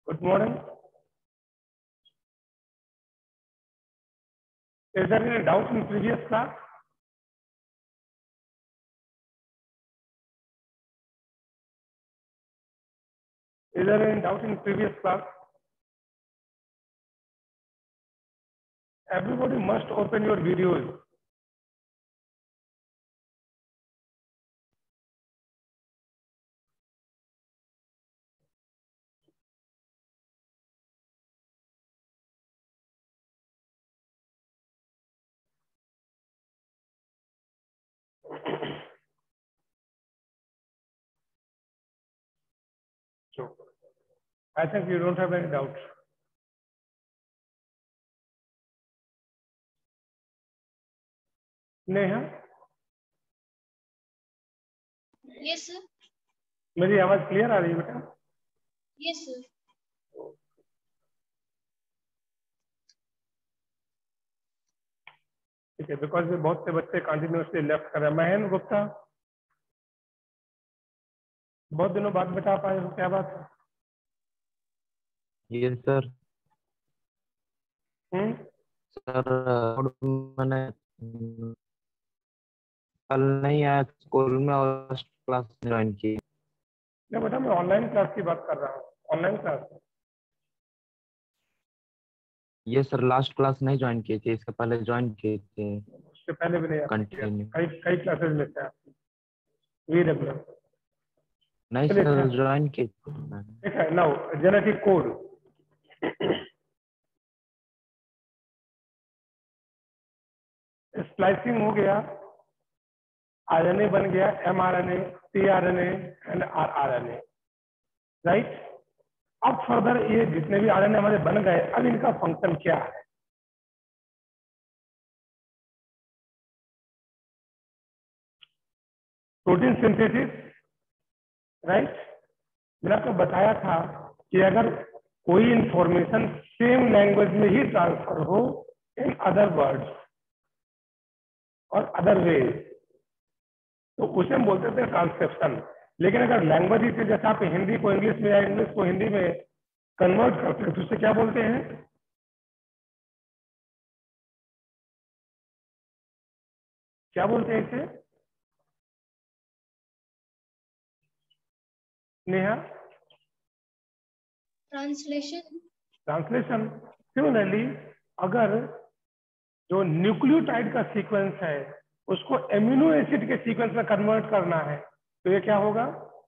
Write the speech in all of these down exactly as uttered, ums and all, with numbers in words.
Good morning. Is there any doubt in previous class? Is there any doubt in previous class? Everybody must open your videos. So, I think you don't have any doubt. Neha, Yes, sir. मेरी आवाज clear आ रही है बेटा? Yes, sir. ठीक है, because बहुत से बच्चे कंटिन्यूसली लेफ्ट कर रहे हैं। महेंद्र गुप्ता, बहुत दिनों बाद बता पाए हो, क्या बात है? Yes sir. हम्म सर मैंने कल नहीं आया स्कूल में और क्लास ज्वाइन की। नहीं बेटा, मैं ऑनलाइन क्लास की बात कर रहा हूँ। ऑनलाइन क्लास ये सर लास्ट क्लास नहीं ज्वाइन की थी, इसके पहले ज्वाइन की थी उससे पहले भी नहीं आपने किया। कंटिन्यू। कई कई क्लासेस लेते हैं वी रेगुलर। नहीं चलिए सर अच्छा, ज्वाइन की थी मैंने। ठीक है। नाउ जेनेटिक कोड, स्प्लाइसिंग हो गया, आरएनए बन गया, mRNA, tRNA and rRNA, right. अब फर्दर ये जितने भी आरएनए हमारे बन गए, अब इनका फंक्शन क्या है? Protein synthesis, right. मैंने आपको बताया था कि अगर कोई इंफॉर्मेशन सेम लैंग्वेज में ही ट्रांसफर हो इन अदर वर्ड्स और अदर वेज, तो उसे हम बोलते थे ट्रांसक्रिप्शन। लेकिन अगर लैंग्वेज ही से, जैसे आप हिंदी को इंग्लिश में या इंग्लिश को हिंदी में कन्वर्ट करते हैं, तो उसे क्या बोलते हैं? क्या बोलते हैं इसे नेहा? Translation. ट्रांसलेशन। सिमिलरली, अगर जो न्यूक्लियोटाइड का सीक्वेंस है उसको एमिनो एसिड के सीक्वेंस में कन्वर्ट करना है, तो ये क्या होगा?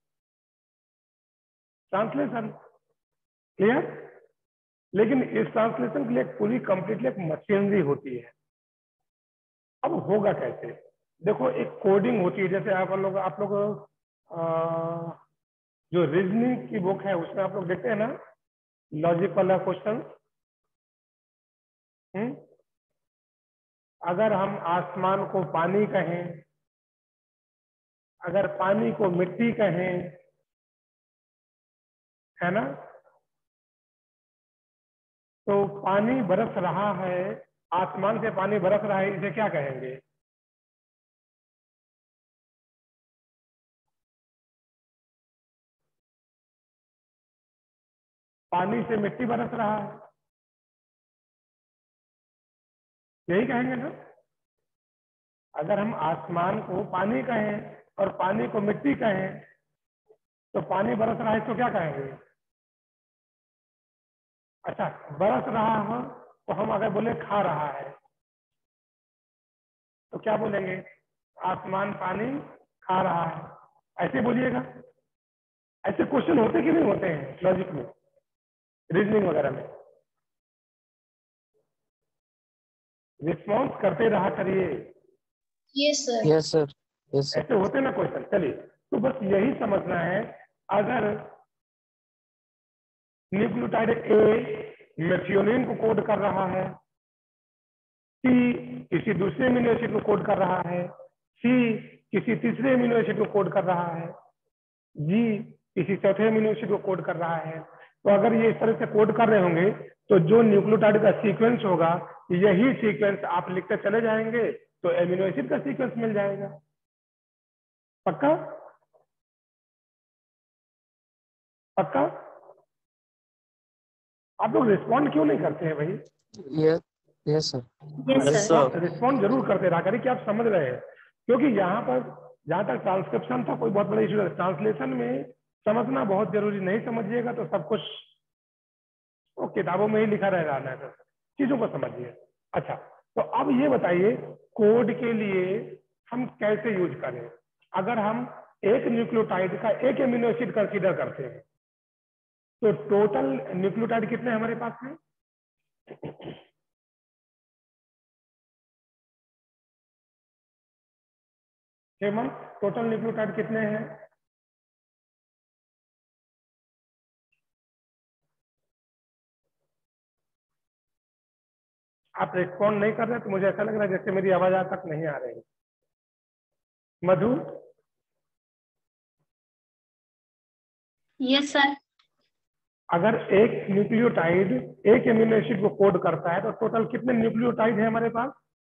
ट्रांसलेशन। क्लियर? लेकिन इस ट्रांसलेशन के लिए पूरी कंप्लीटली एक मशीनरी होती है। अब होगा कैसे? देखो, एक कोडिंग होती है। जैसे आप लोग आप लोग आ, जो रीजनिंग की बुक है उसमें आप लोग देखते हैं ना, लॉजिक वाला क्वेश्चन। हम्म अगर हम आसमान को पानी कहें, अगर पानी को मिट्टी कहें, है ना, तो पानी बरस रहा है, आसमान से पानी बरस रहा है, इसे क्या कहेंगे? पानी से मिट्टी बरस रहा है, यही कहेंगे ना। अगर हम आसमान को पानी कहें और पानी को मिट्टी कहें, तो पानी बरस रहा है तो क्या कहेंगे? अच्छा, बरस रहा हो तो हम अगर बोले खा रहा है, तो क्या बोलेंगे? आसमान पानी खा रहा है, ऐसे बोलिएगा। ऐसे क्वेश्चन होते कि नहीं होते हैं लॉजिक में, रीजनिंग वगैरह में? रिस्पॉन्स करते रहा करिए। Yes, sir. Yes sir. Yes sir. ऐसे होते ना क्वेश्चन। चलिए, तो बस यही समझना है। अगर न्यूक्लियोटाइड ए मेथियोनिन को कोड कर रहा है, सी किसी दूसरे अमीनो एसिड को कोड कर रहा है, सी किसी तीसरे अमीनो एसिड को कोड कर रहा है, जी किसी चौथे अमीनो एसिड को कोड कर रहा है, तो अगर ये इस तरह से कोड कर रहे होंगे, तो जो न्यूक्लियोटाइड का सीक्वेंस होगा, यही सीक्वेंस आप लिखते चले जाएंगे, तो एमिनो एसिड का सीक्वेंस मिल जाएगा। पक्का? पक्का? आप लोग रिस्पॉन्ड क्यों नहीं करते हैं भाई? Yes yes sir. Yes, sir. Respond respond जरूर करते रहा करिए कि आप समझ रहे हैं, क्योंकि यहाँ पर जहाँ तक ट्रांसक्रिप्शन था कोई बहुत बड़ा इशू है, ट्रांसलेशन में समझना बहुत जरूरी, नहीं समझिएगा तो सब कुछ वो किताबों में ही लिखा रह जाना है, तो चीजों को समझिए। अच्छा, तो अब ये बताइए कोड के लिए हम कैसे यूज करें। अगर हम एक न्यूक्लियोटाइड का एक एमिनो एसिड कंसीडर करते हैं तो टोटल न्यूक्लियोटाइड कितने हमारे पास में? हेमंत, टोटल न्यूक्लियोटाइड कितने हैं? आप रिस्पॉन्ड नहीं कर रहे तो मुझे ऐसा लग रहा है जैसे मेरी आवाज आज तक नहीं आ रही। मधु, Yes, sir. अगर एक न्यूक्लियोटाइड एक एमिनो एसिड को कोड करता है तो टोटल कितने न्यूक्लियोटाइड है हमारे पास?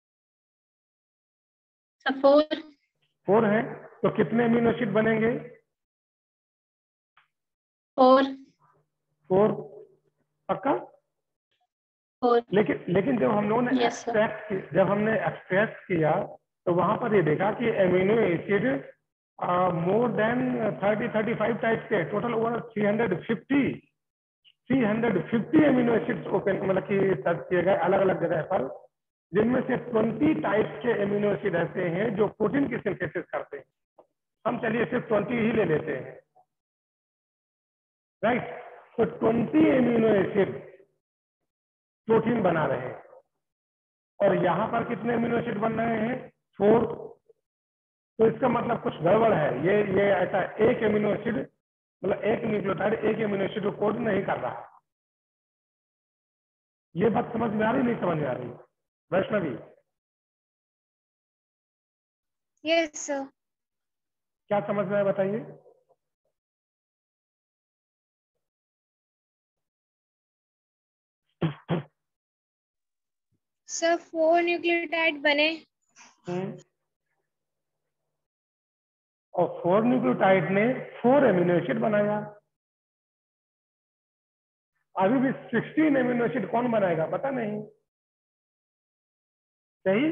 So four. फोर है। तो कितने एमिनो एसिड बनेंगे? Four. फोर, पक्का? Four. लेकिन लेकिन जब हम लोगों ने Yes, sir. एक्सट्रैक्ट जब हमने एक्सट्रैक्ट किया तो वहां पर ये देखा कि amino acid more than thirty thirty five type के, total over three hundred fifty three hundred fifty amino acids open मतलब कि सर्च किए गए अलग अलग जगह पर, जिनमें से ट्वेंटी टाइप के एमिनो एसिड ऐसे हैं जो प्रोटीन की सिंथेसिस करते हैं। हम चलिए सिर्फ ट्वेंटी ही ले लेते हैं, राइट। तो ट्वेंटी एमिनो एसिड प्रोटीन बना रहे हैं और यहाँ पर कितने एमिनो एसिड बन रहे हैं? फोर। तो इसका मतलब कुछ गड़बड़ है। ये ये ऐसा एक एमिनो एसिड मतलब एक न्यूक्लियोटाइड एक एमिनो एसिड को कोड नहीं कर रहा। ये बात समझ में आ रही नहीं समझ में आ रही? Vaishnavi, Yes, sir. क्या समझ में आया बताइए? Sir, four nucleotide बने. हम्म। और फोर न्यूक्लियोटाइड ने फोर एमिनो एसिड बनाया। अभी भी सिक्सटीन एमिनो एसिड कौन बनाएगा पता नहीं, सही?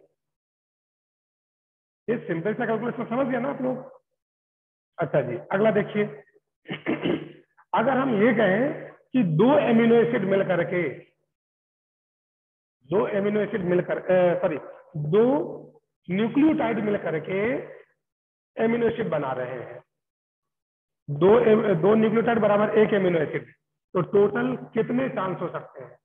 ये सिंपल सा कैलकुलेशन समझ गया ना आप लोग? अच्छा जी, अगला देखिए। अगर हम ये कहें कि दो एमिनो एसिड मिल करके दो एमिनो एसिड मिलकर सॉरी दो न्यूक्लियोटाइड मिल करके एमिनो एसिड बना रहे हैं, दो दो न्यूक्लियोटाइड बराबर एक एमिनो एसिड, तो टोटल कितने चांस हो सकते हैं?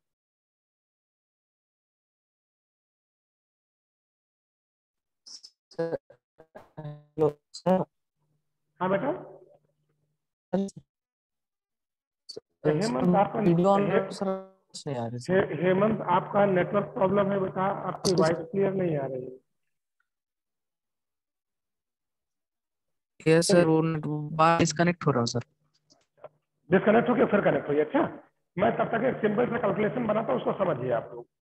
Hello sir. हाँ बेटा। हेमंत आपका वीडियो ऑन हे, सर नहीं आ रही हे, सर। हेमंत आपका नेटवर्क प्रॉब्लम है बेटा, आपकी वॉइस क्लियर नहीं आ रही है। यस सर, वो बार डिस्कनेक्ट हो रहा है सर। डिस्कनेक्ट होकर फिर कनेक्ट होइए। अच्छा, मैं तब तक एक सिंपल सा कैलकुलेशन बनाता हूँ, उसको समझिए आप लोग।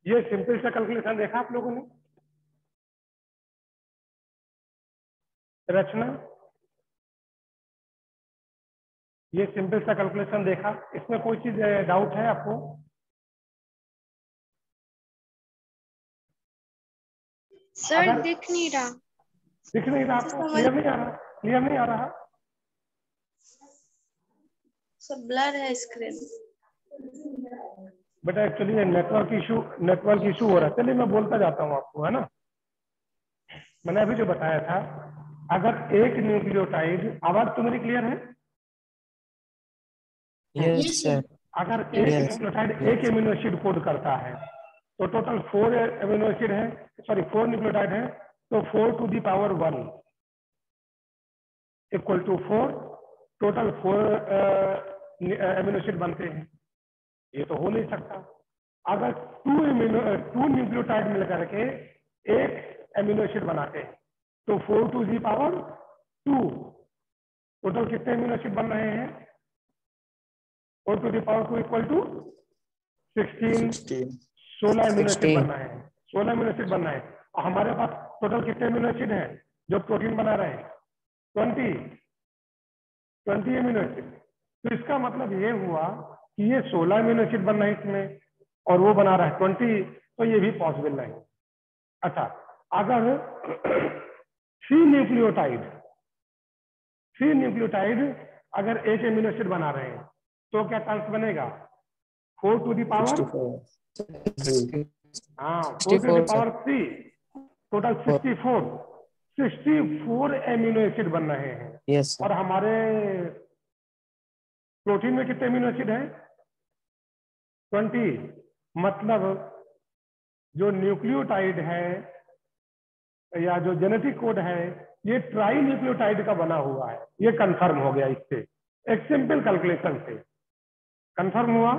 ये सिंपल सा कैलकुलेशन देखा आप लोगों ने? रचना, ये सिंपल सा कैलकुलेशन देखा, इसमें कोई चीज डाउट है आपको? सर अगर दिख नहीं रहा। दिख नहीं रहा आपको, क्लियर नहीं आ रहा, क्लियर नहीं आ रहा? सब ब्लर है स्क्रीन। बेटा actually network issue network issue हो रहा है। चलिए मैं बोलता जाता हूँ आपको, है ना। मैंने अभी जो बताया था, अगर एक न्यूक्लियोटाइड, आवाज तो मेरी क्लियर है? Yes sir. अगर एक Yes. Nucleotide Yes. एक एमिनो एसिड कोड करता है, तो टोटल फोर एमिनो एसिड है, सॉरी फोर न्यूक्लियोटाइड है, तो four to the power one equal to four, total four amino acid बनते हैं। ये तो हो नहीं सकता। अगर टू एमिनो टू न्यूक्लियोटाइड मिलकर के एक एमिनो एसिड बनाते हैं, तो four to the power two, total कितने एमिनो एसिड बन रहे हैं? Four to the power two equal to sixteen, सोलह एमिनो एसिड बनना है, सोलह एमिनो एसिड बनना है। और हमारे पास टोटल कितने एमिनो एसिड हैं जो प्रोटीन बना रहे हैं? Twenty, twenty amino acid. तो इसका मतलब ये हुआ कि ये सोलह एमिनो एसिड बनना है इसमें, और वो बना रहा है ट्वेंटी, तो ये भी पॉसिबल नहीं। अच्छा, अगर थ्री न्यूक्लियोटाइड थ्री न्यूक्लियोटाइड अगर एक एमिनो एसिड बना रहे हैं, तो क्या चांस बनेगा? फोर टू दी पावर, हाँ four to the power three, total sixty four, sixty four amino acid बन रहे हैं। यस और हमारे प्रोटीन में कितने एमिनो एसिड हैं? ट्वेंटी। मतलब जो न्यूक्लियोटाइड है या जो जेनेटिक कोड है, ये ट्राई न्यूक्लियोटाइड का बना हुआ है। ये कंफर्म हो गया इससे, एक सिंपल कैलकुलेशन से कंफर्म हुआ।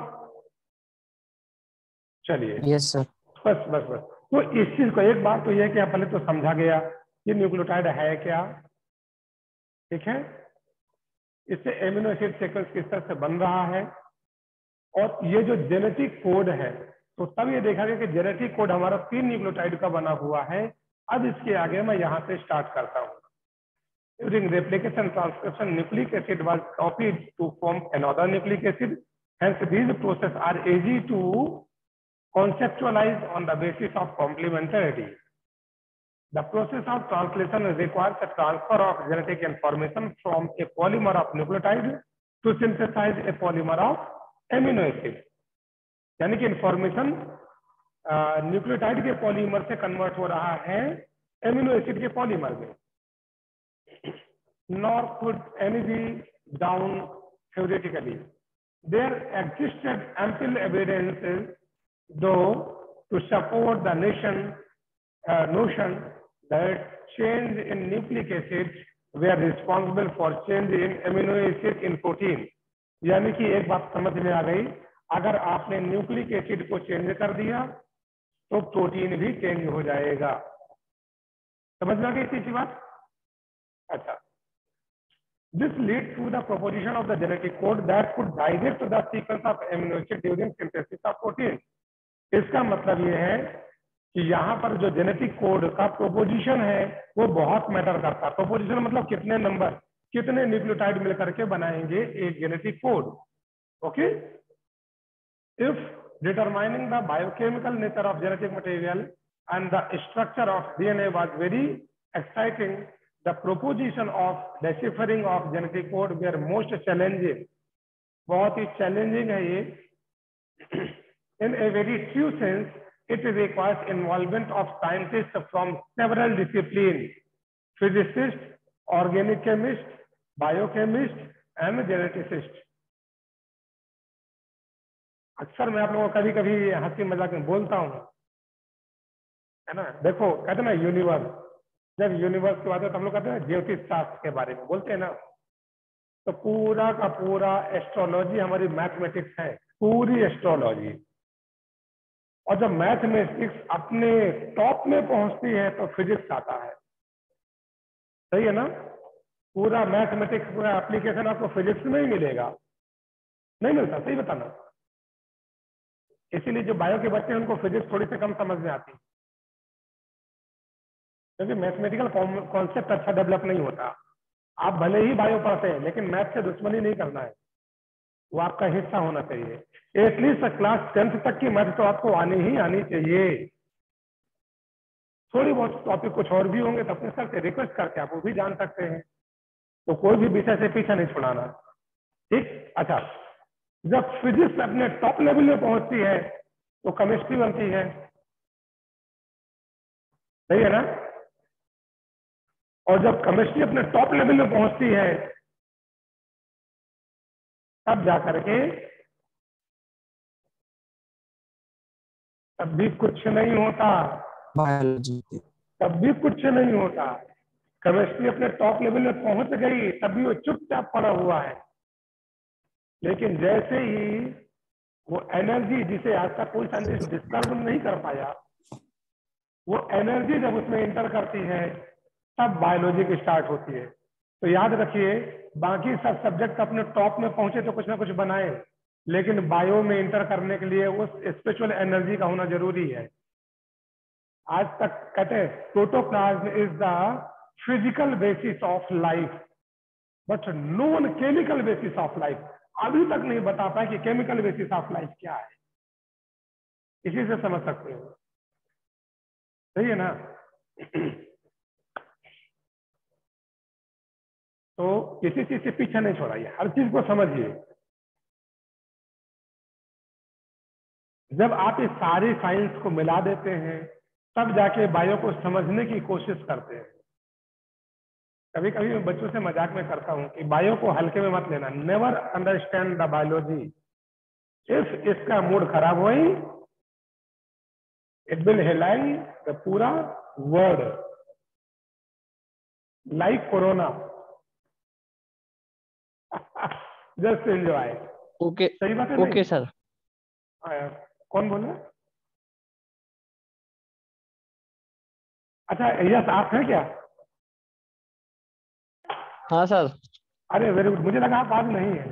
चलिए, यस सर। बस बस बस तो इस चीज को, एक बात तो यह है कि पहले तो समझा गया ये न्यूक्लियोटाइड है क्या, ठीक है। इससे एमिनो एसिड सीक्वेंस किस तरह से बन रहा है, और ये जो जेनेटिक कोड है, तो तब ये देखा गया कि जेनेटिक कोड हमारा तीन न्यूक्लियोटाइड का बना हुआ है। अब इसके आगे मैं यहां से स्टार्ट करता हूं। During replication transcription, nucleic acid was copied to form another nucleic acid. Hence, these processes are easy to conceptualize on the basis of complementarity. The process of translation requires a transfer of genetic information from a polymer of nucleotide to synthesize a polymer of amino acid. यानी कि information nucleotide के polymer से convert हो रहा है amino acid के polymer में। Nor could any be down theoretically. There existed ample evidences, though, to support the nation, uh, notion that change in nucleic acids were responsible for change in amino acid in protein. यानी कि एक बात समझ में आ गई, अगर आपने nucleic acid को चेंज कर दिया तो प्रोटीन भी चेंज हो जाएगा। समझ में आ गई इसी बात? अच्छा, this leads to the proposition of the genetic code that could direct the sequence of amino acid during synthesis of protein. इसका मतलब ये है कि यहाँ पर जो जेनेटिक कोड का प्रोपोजिशन है वो बहुत मैटर करता है। प्रोपोजिशन मतलब कितने नंबर, कितने न्यूक्लियोटाइड मिलकर के बनाएंगे एक genetic code. Okay, if determining the biochemical nature of genetic material and the structure of DNA was very exciting, the proposition of deciphering of genetic code were most challenging. बहुत ही challenging है ये। In a very true sense, it requires involvement of scientists from several disciplines: physicists, organic chemists, biochemists, and geneticists. अक्सर मैं आप लोगों को कभी कभी हंसी मजाक में बोलता हूँ, है ना। देखो कहते ना यूनिवर्स, जब यूनिवर्स की बात है तो हम लोग कहते हैं ज्योतिष शास्त्र के बारे में बोलते हैं ना, तो पूरा का पूरा एस्ट्रोलॉजी हमारी मैथमेटिक्स है, पूरी एस्ट्रोलॉजी। और जब मैथमेटिक्स अपने टॉप में पहुंचती है तो फिजिक्स आता है, सही है ना। पूरा मैथमेटिक्स पूरा एप्लीकेशन आपको फिजिक्स में ही मिलेगा, नहीं मिलता, सही बताना। इसीलिए जो बायो के बच्चे हैं उनको फिजिक्स थोड़ी सी कम समझ में आती है, क्योंकि मैथमेटिकल कॉन्सेप्ट अच्छा डेवलप नहीं होता। आप भले ही बायो पढ़ते हैं लेकिन मैथ से दुश्मनी नहीं करना है, वो आपका हिस्सा होना चाहिए। एटलीस्ट क्लास टेंथ तक की मैथ तो आपको आनी ही आनी चाहिए। थोड़ी बहुत टॉपिक कुछ और भी होंगे तो अपने सर से रिक्वेस्ट करके आप वो भी जान सकते हैं। तो कोई भी विषय से पीछा नहीं छुड़ाना, ठीक। अच्छा, जब फिजिक्स अपने टॉप लेवल में पहुंचती है तो केमिस्ट्री बनती है, सही है ना। और जब केमिस्ट्री अपने टॉप लेवल में पहुंचती है तब जाकर के तब भी कुछ नहीं होता, बायोलॉजी। तब भी कुछ नहीं होता। केमिस्ट्री अपने टॉप लेवल में पहुंच गई तब भी वो चुपचाप पड़ा हुआ है। लेकिन जैसे ही वो एनर्जी जिसे आज तक कोई साइंटिस्ट डिस्कवर नहीं कर पाया, वो एनर्जी जब उसमें इंटर करती है तब बायोलॉजी की स्टार्ट होती है। तो याद रखिए, बाकी सब सब्जेक्ट अपने टॉप में पहुंचे तो कुछ ना कुछ बनाए, लेकिन बायो में इंटर करने के लिए उस स्पिरिचुअल एनर्जी का होना जरूरी है। आज तक कहते हैं protoplasm is the physical basis of life but non chemical basis of life. अभी तक नहीं बता पाए कि केमिकल बेसिस ऑफ लाइफ क्या है। इसी से समझ सकते हो, सही है ना। तो किसी चीज से पीछा नहीं छोड़ाइए, हर चीज को समझिए। जब आप इस सारी साइंस को मिला देते हैं तब जाके बायो को समझने की कोशिश करते हैं। कभी कभी मैं बच्चों से मजाक में करता हूं कि बायो को हल्के में मत लेना। Never understand the biology if इसका मूड खराब हुई इट विल हेलाइन द पूरा world like corona. Just enjoy. Okay सही बात है। Okay sir. कौन बोल रहा है? अच्छा यस, आप हैं क्या? हाँ सर। अरे वेरी गुड, मुझे लगा आप आज नहीं है।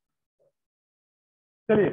चलिए,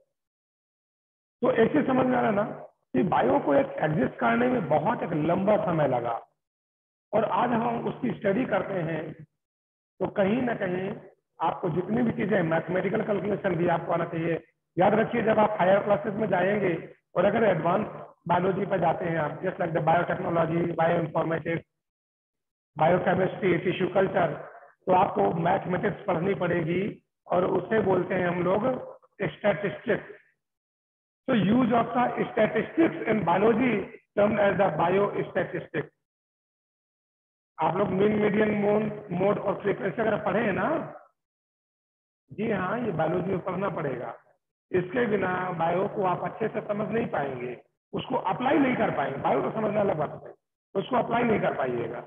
तो एक चीज समझ में आ रहा ना कि बायो को एक एग्जिस्ट करने में बहुत एक लंबा समय लगा, और आज हम उसकी स्टडी करते हैं तो कहीं ना कहीं आपको जितनी भी चीजें मैथमेटिकल कैलकुलेशन भी आपको आना चाहिए। याद रखिए, जब आप हायर क्लासेस में जाएंगे और अगर एडवांस बायोलॉजी पर जाते हैं आप, just like the biotechnology, bioinformatics, biochemistry, tissue culture, तो आपको मैथमेटिक्स पढ़नी पड़ेगी और उसे बोलते हैं हम लोग स्टैटिस्टिक्स। तो use of the statistics in biology termed as the biostatistics. आप लोग मीन, मीडियन, मोड और फ्रीक्वेंसी अगर पढ़े हैं ना, जी हाँ, ये बायोलॉजी में पढ़ना पड़ेगा। इसके बिना बायो को आप अच्छे से समझ नहीं पाएंगे, उसको अप्लाई नहीं कर पाएंगे। बायो को समझना अलग बात है, उसको अप्लाई नहीं कर पाइएगा।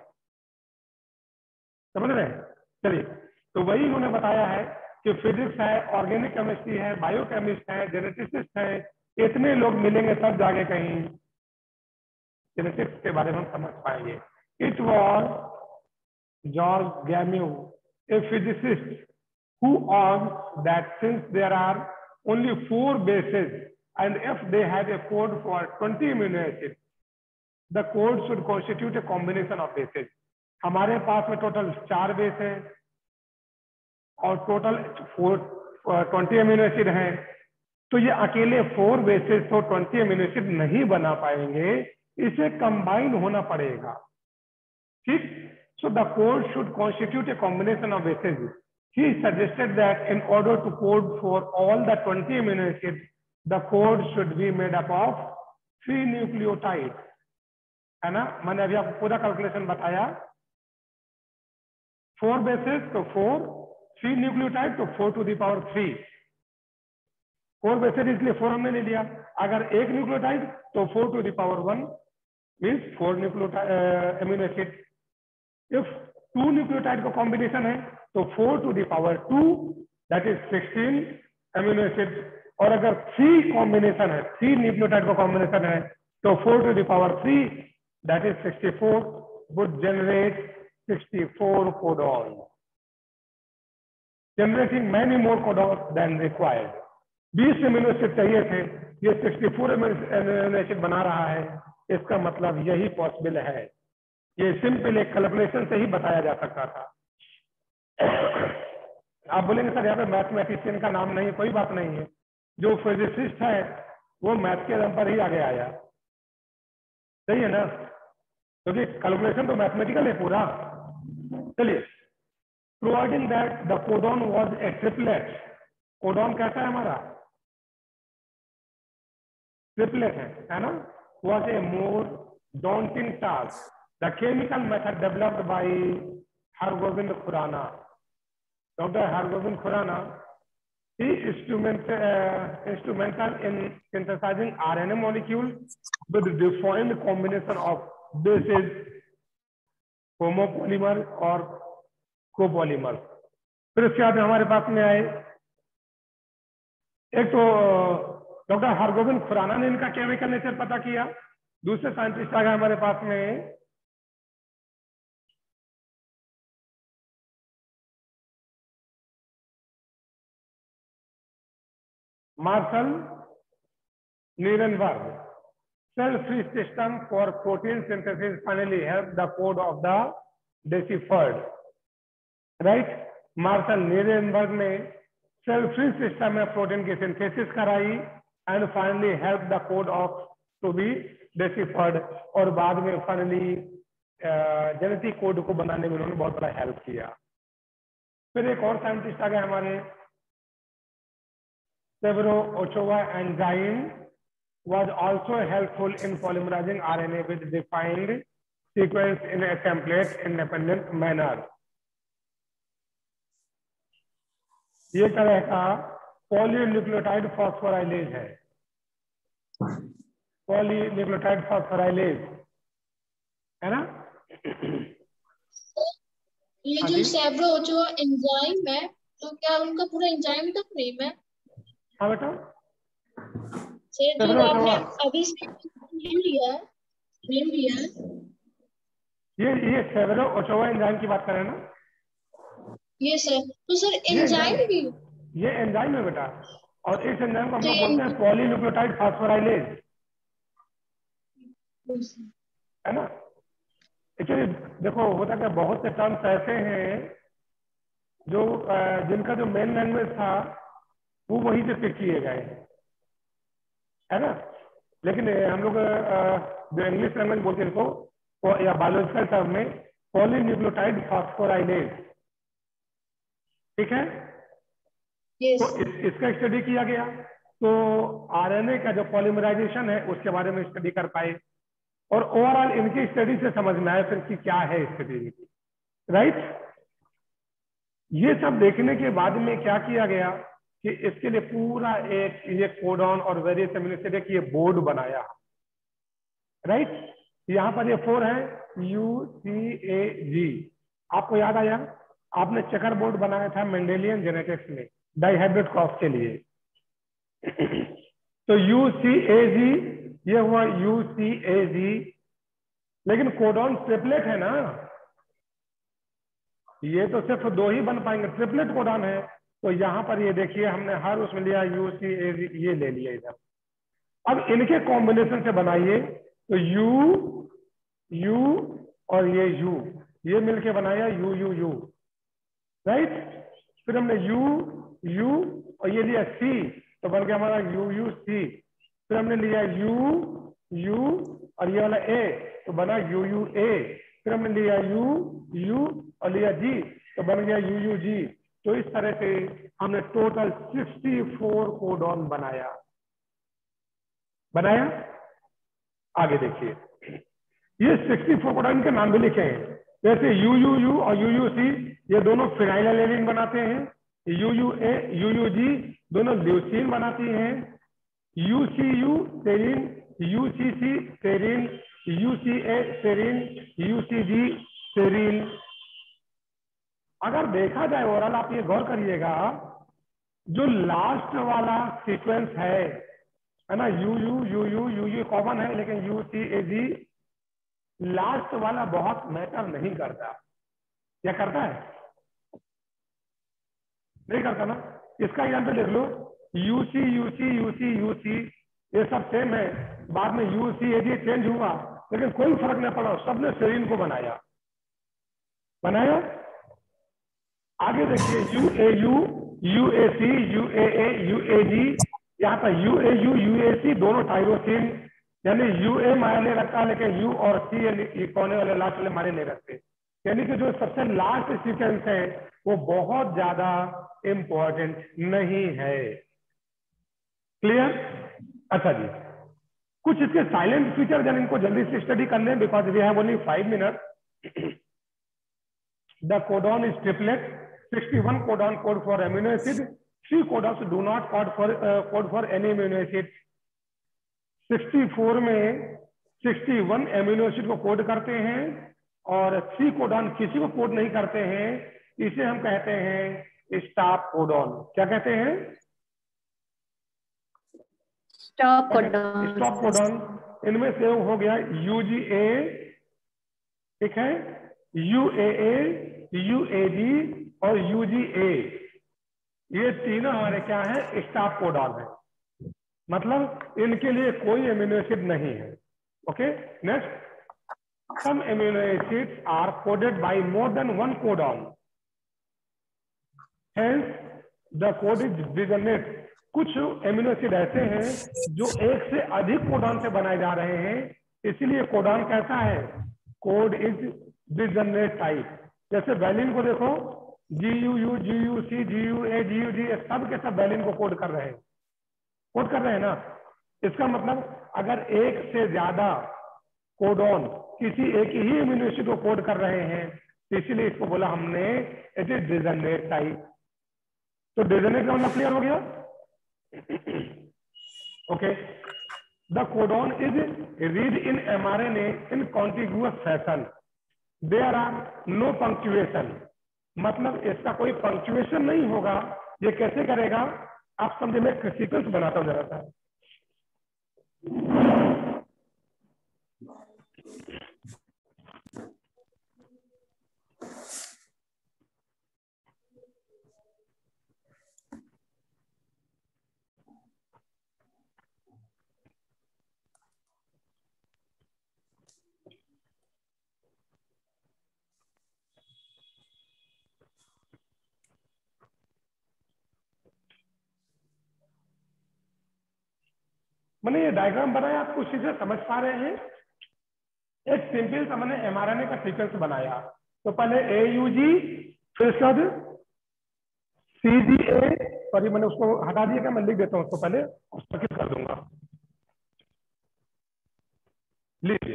समझ रहे हैं? चलिए, तो वही उन्होंने बताया है कि फिजिक्स है, ऑर्गेनिक केमिस्ट्री है, बायोकेमिस्ट है, जेनेटिसिस्ट है। इतने लोग मिलेंगे तब जाके कहीं जेनेटिक्स के बारे में हम समझ पाएंगे। It was George Gamow, a physicist, who argued that since there are only four bases and if they have a code for twenty amino acids, the code should constitute a combination of bases. हमारे पास में total चार base हैं और टोटल four twenty amino acid हैं, तो ये अकेले फोर बेसेस तो ट्वेंटी अमीनो एसिड नहीं बना पाएंगे, इसे कंबाइन होना पड़ेगा। ठीक, so the code should constitute a combination of bases. He suggested that in order to code for all the twenty amino acids, the code should be made up of three nucleotides. है ना? मैंने अभी आपको पूरा calculation बताया। Four bases तो four, three nucleotide तो four to the power three. Four bases इसलिए फोर हमने ले लिया। अगर एक न्यूक्लियोटाइड तो four to the power one means four nucleotide amino acid. If two nucleotide का कॉम्बिनेशन है तो four to the power two, that is sixteen amino acid. और अगर थ्री कॉम्बिनेशन है, थ्री न्यूक्लियोटाइड का कॉम्बिनेशन है तो four to the power three, that is sixty four, would generate sixty four codon, generating many more codon than required. बीस amino acid चाहिए थे ये सिक्सटी फोर अमीनो एसिड बना रहा है, इसका मतलब यही पॉसिबल है। ये सिंपल एक कैलकुलेशन से ही बताया जा सकता था। आप बोलेंगे सर यहाँ पे मैथमेटिशियन का नाम नहीं है, कोई बात नहीं है, जो फिजिसिस्ट है वो मैथ के दम पर ही आगे आया, सही है ना, क्योंकि कैलकुलेशन तो मैथमेटिकल है पूरा। चलिए, providing that the codon was a triplet, codon कैसा है हमारा, ट्रिपलेट है, है ना, was a more daunting task. The chemical method developed by Hargobind Khurana. Doctor Hargobind Khurana, he is instrument, uh, instrumental in synthesizing R N A molecule with defined combination of bases, homopolymer और copolymer. फिर उसके बाद हमारे पास में आए, एक तो डॉक्टर हरगोबिंद खुराना ने इनका केमिकल नेचर पता किया, दूसरे साइंटिस्ट आ गए हमारे पास में Marshall Nirenberg. Cell-free system for protein synthesis finally helped the code of the deciphered. Right? Marshall Nirenberg ने सेल फ्री सिस्टम में प्रोटीन की सिंथेसिस कराई and finally help the code of to be deciphered, और बाद में finally genetic code को बनाने में उन्होंने बहुत बड़ा हेल्प किया। फिर एक और साइंटिस्ट आ गए हमारे, Severo Ochoa enzyme was also helpful in polymerizing R N A with defined sequence in a template independent manner. ये तरह का पॉलीन्यूक्लियोटाइड फॉस्फोराइलेज है, पॉलीन्यूक्लियोटाइड फॉस्फोराइलेज है ना। ये जो सेवेरो ओचोवा एंजाइम है, तो क्या उनका पूरा एंजाइम का नेम है? हाँ बेटा, सर जो आपने अभी से नेम लिया नेम लिया ये ये सेवेरो ओचोवा एंजाइम की बात कर रहे हैं ना? ये सर, तो सर एंजाइम भी, ये एंजाइम है बेटा, और इस एंजाइम को हम तो लोग ये बोलते हैं पॉलीन्यूक्लियोटाइड फॉस्फोराइलेज, है ना। एक्चुअली देखो, होता क्या, बहुत से टर्म्स ऐसे हैं जो जिनका जो मेन लैंग्वेज था वो वहीं से पिक किए गए, है ना, लेकिन हम लोग जो इंग्लिश लैंग्वेज बोलते हैं इसको, या बायोलॉजिकल टर्म में पॉलीन्यूक्लियोटाइड फॉस्फोराइलेज, ठीक है। yes. तो इस, इसका स्टडी किया गया, तो आरएनए का जो पॉलीमराइजेशन है उसके बारे में स्टडी कर पाए, और ओवरऑल इनकी स्टडी से समझ में आया फिर कि क्या है स्टडी की, राइट। ये सब देखने के बाद में क्या किया गया कि इसके लिए पूरा एक ये कोडॉन और वेरियस अमीनो एसिड एक ये बोर्ड बनाया, राइट। यहाँ पर ये फोर है, यू सी ए जी, आपको याद आया, आपने चेकर बोर्ड बनाया था मेंडेलियन जेनेटिक्स में डाइहाइब्रिड क्रॉस के लिए। तो यू सी ए जी, ये हुआ यू सी ए जी, लेकिन कोडॉन ट्रिपलेट है ना, ये तो सिर्फ दो ही बन पाएंगे, ट्रिपलेट कोडॉन है। तो यहाँ पर ये देखिए, हमने हर उसमें लिया यू सी ए जी, ये ले लिया इधर। अब इनके कॉम्बिनेशन से बनाइए, तो यू यू और ये यू, ये मिलके बनाया यू यू यू, राइट। फिर हमने यू यू और ये लिया सी, तो बन गया हमारा यू यू सी। फिर हमने लिया यू यू और ये वाला ए, तो बना यू यू ए। फिर हमने लिया यू यू और लिया जी, तो बन गया यू यू जी। तो इस तरह से हमने टोटल सिक्सटी फोर कोडॉन बनाया बनाया आगे देखिए, ये सिक्सटी फोर कोडॉन के नाम भी लिखे हैं, जैसे यू यू यू और यू यू सी, ये दोनों फिनाइलएलेनिन बनाते हैं। U U A U U G दोनों ल्यूसीन बनाती हैं। U C U serine, U C C serine, U C A serine, U C G serine. अगर देखा जाए ओवरऑल, आप ये गौर करिएगा, जो लास्ट वाला सीक्वेंस है है ना, U U U U U U common है, लेकिन you C A ji last वाला बहुत मैटर नहीं करता, या करता है? नहीं करता ना। इसका एग्जाम्पल देख लो, यूसी यूसी यूसी यूसी, ये सब सेम है। बाद में you C A ji change हुआ, लेकिन कोई फर्क नहीं पड़ा, सबने सेरीन को बनाया बनाया आगे देखिए U A U, U A C, U A A, U A G, यहाँ पर U A U, U A C दोनों टायरोसिन, यानी यू ए मायने रखता है लेकिन यू और सी ये कोने वाले लास्ट वाले मायने नहीं रखते। यानी कि जो सबसे लास्ट सीक्वेंस है वो बहुत ज्यादा इंपॉर्टेंट नहीं है। क्लियर? अच्छा जी, कुछ इसके साइलेंट फीचर जन इनको जल्दी से स्टडी कर लें, because we have only five minute. The codon is triplet, sixty-one codon code for amino acid, three codons do not code for uh, code for any amino acid। sixty-four में sixty-one amino acid को code करते हैं और three codon किसी को code नहीं करते हैं, इसे हम कहते हैं स्टॉप कोडॉन। क्या कहते हैं? Stop codon. Stop codon. इनमें से हो गया यूजीए, ठीक है, यूएए, यूएजी और यूजीए, ये तीनों हमारे क्या है? स्टॉप कोडॉन है, मतलब इनके लिए कोई एमिनो एसिड नहीं है। Okay, next, some amino acids are coded by more than one codon, hence the code is degenerate. कुछ एमिनो एसिड ऐसे हैं जो एक से अधिक कोडॉन से बनाए जा रहे हैं, इसीलिए कोडॉन कैसा है? Code is degenerate type. जैसे वैलिन को देखो, G U U, G U C, G U A, G U G, सब के सब वैलिन को कोड कर रहे हैं, कोड कर रहे हैं ना। इसका मतलब अगर एक से ज्यादा कोडॉन किसी एक ही एमिनो एसिड को कोड कर रहे हैं, तो इसीलिए इसको बोला हमने इट इज डिजनरेट टाइप। तो डिजनरेट का मतलब क्लियर हो गया? Okay, the codon is read in mRNA in contiguous fashion, there are no punctuation, मतलब इसका कोई पंक्चुएशन नहीं होगा। ये कैसे करेगा आप समझे, मैं सीक्वेंस बनाता हूं जरा सा। मैंने ये डायग्राम बनाया, आप कुछ चीजें समझ पा रहे हैं? एक सिंपल सा मैंने एमआरएनए का सीक्वेंस बनाया। तो पहले ए यू जी, फिर उसके बाद सी जी ए, सॉरी मैंने उसको हटा दिया, क्या मैं लिख देता हूँ उसको, पहले सर्किट कर दूंगा। लीजिए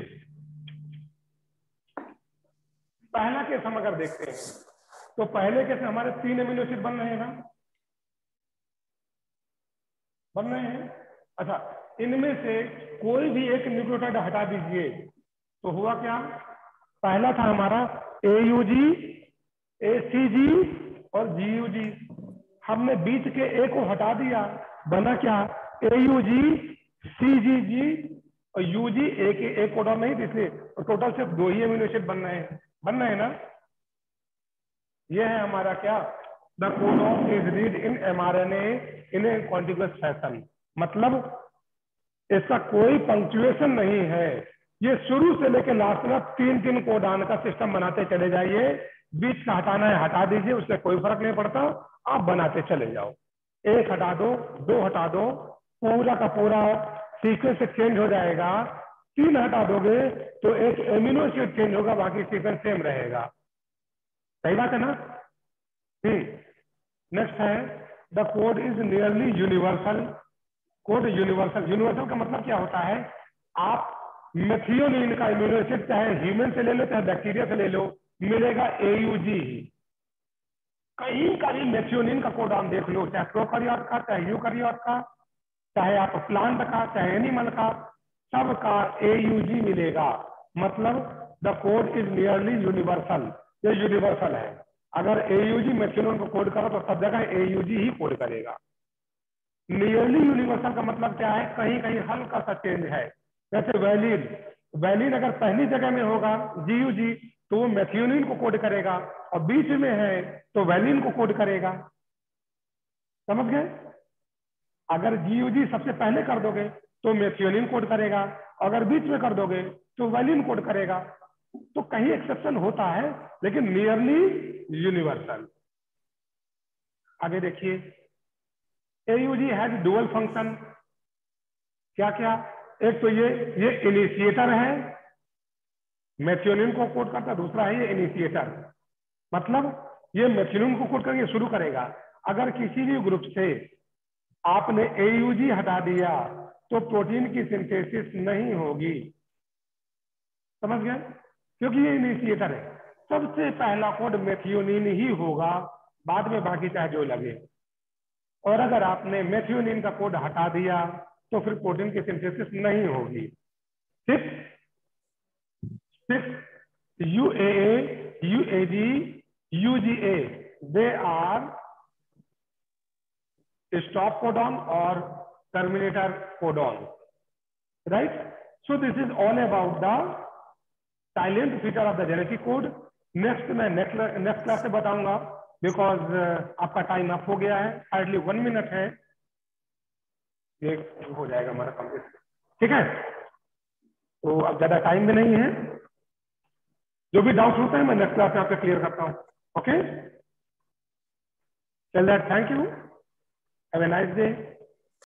पहला केस हम अगर देखते हैं तो पहले केस में हमारे तीन एमिनो एसिड बन रहे हैं ना, बन रहे हैं। अच्छा, इनमें से कोई भी एक न्यूक्लियोटाइड हटा दीजिए तो हुआ क्या? पहला था हमारा ए यू जी, ए सी जी और जी यू जी। हमने बीच के ए को हटा दिया, बना क्या? ए यू जी, सी जी जी और यू जी। ए के एक कोडॉन नहीं, इसलिए तो टोटल सिर्फ दो ही एमिनो एसिड बन रहे हैं, बन रहे हैं ना। ये है हमारा क्या? The codon is read in mRNA in a contiguous fashion, मतलब इसका कोई पंक्चुएशन नहीं है। ये शुरू से लेकर लास्ट तक तीन तीन कोडान का सिस्टम बनाते चले जाइए, बीच का हटाना है हटा दीजिए, उससे कोई फर्क नहीं पड़ता, आप बनाते चले जाओ। एक हटा दो, दो हटा दो, पूरा का पूरा सीक्वेंस चेंज हो जाएगा। तीन हटा दोगे तो एक एमिनो एसिड चेंज होगा, बाकी सीक्वेंस सेम रहेगा। सही बात है ना? नेक्स्ट है the code is nearly universal. Code universal, universal का मतलब क्या होता है? आप मेथियोनिन का एमिनो एसिड चाहे ह्यूमन से ले लो चाहे बैक्टीरिया से ले लो, मिलेगा एयूजी। कहीं का भी मेथियोनिन का कोडॉन देख लो, चाहे प्रोकैरियोट का, चाहे यूकैरियोट का, चाहे आप प्लांट का, चाहे एनिमल का, सबका एयूजी मिलेगा। मतलब the code is nearly universal, ये यूनिवर्सल है। अगर एयूजी मेथियोनिन को कोड करो तो सब जगह एयूजी ही कोड करेगा। नियरली यूनिवर्सल का मतलब क्या है? कहीं कहीं हल्का सा चेंज है। जैसे वैलिन, वैलिन अगर पहली जगह में होगा जीयूजी तो वो मेथियोनिन को कोड करेगा, और बीच में है तो वैलिन को कोड करेगा। समझ गए? अगर जीयूजी सबसे पहले कर दोगे तो मेथियोनिन कोड करेगा, अगर बीच में कर दोगे तो वैलिन कोड करेगा। तो कहीं एक्सेप्शन होता है लेकिन नियरली यूनिवर्सल। आगे देखिए, एयूजी हैज डुअल फंक्शन। क्या क्या? एक तो ये ये इनिशिएटर है, मेथियोनिन को कोड करता है, दूसरा है ये इनिशिएटर, मतलब ये मेथियोनिन को कोड करके शुरू करेगा। अगर किसी भी ग्रुप से आपने एयूजी हटा दिया तो प्रोटीन की सिंथेसिस नहीं होगी, समझ गए? क्योंकि ये इनिशिएटर है। सबसे पहला कोड मेथियोनिन ही होगा, बाद में बाकी चाहे जो लगे। और अगर आपने मेथियोनिन का कोड हटा दिया तो फिर प्रोटीन की सिंथेसिस नहीं होगी। Six six UAA, UAG, UGA, they are stop codon और terminator codon, right? So this is all about the silent feature of the genetic code. Next मैं नेक्स्ट नेक्स्ट क्लास से बताऊंगा, बिकॉज uh, आपका time up हो गया है, hardly one minute है, ये हो जाएगा हमारा कंप्लीट, ठीक है? तो अब ज्यादा टाइम भी नहीं है, जो भी डाउट होता है मैं नेक्स्ट क्लास में आपसे क्लियर करता हूँ। ओके, चल that, thank you, have a nice day.